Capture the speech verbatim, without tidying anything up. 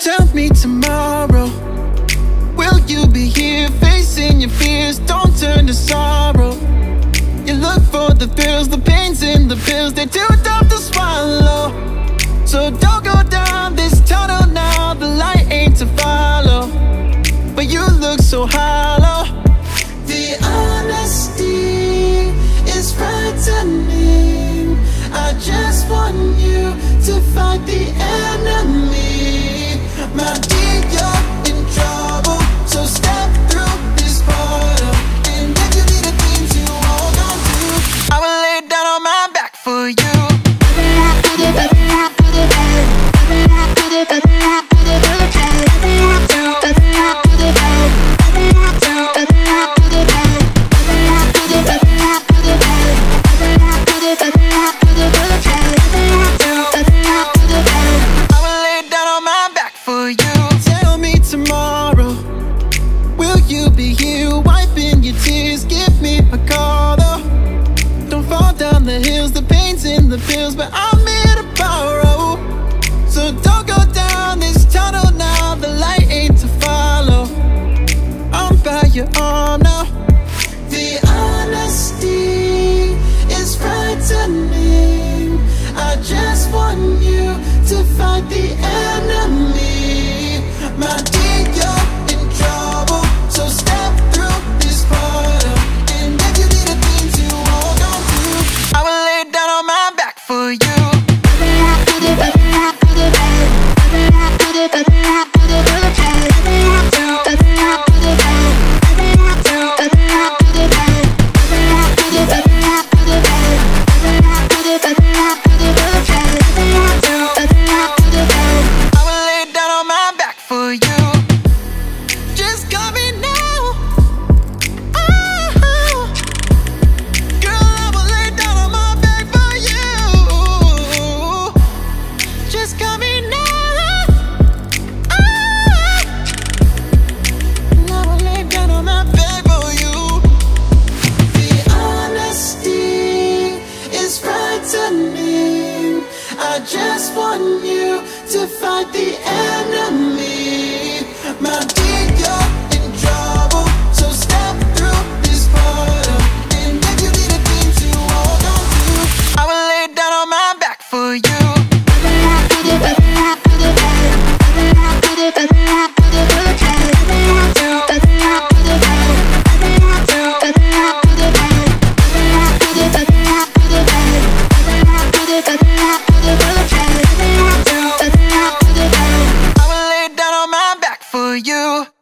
Tell me tomorrow, will you be here facing your fears? Don't turn to sorrow. You look for the thrills, the pains in the pills, they're too tough to swallow. So don't go down this tunnel now, the light ain't to follow. But you look so hollow. The honesty is frightening. I just want you to fight the enemy. My dear, you're in trouble, so step through this portal. And if you need a thing to hold on to, I will lay down on my back for you. The pills, but I'm here to borrow. So don't go down this tunnel now, the light ain't to follow. I'm by your arm now. The honesty is frightening. I just want you to fight the enemy. My dear, you're in trouble, so step through this portal. And if you need a thing to hold on to, I will lay down on my back for you. I just want you to fight the enemy. My dear, you're in trouble, so step through this portal. And if you need a thing to hold on to, I will lay down on my back for you. For you.